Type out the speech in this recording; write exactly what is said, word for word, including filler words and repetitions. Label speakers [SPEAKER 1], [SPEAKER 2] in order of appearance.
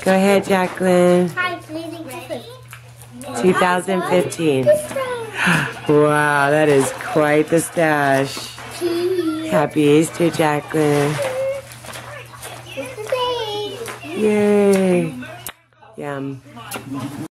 [SPEAKER 1] Go ahead, Jacqueline.
[SPEAKER 2] Hi, it's leading to food.
[SPEAKER 1] twenty fifteen. Wow, that is quite the stash. Happy Easter, Jacqueline. Yay. Yum.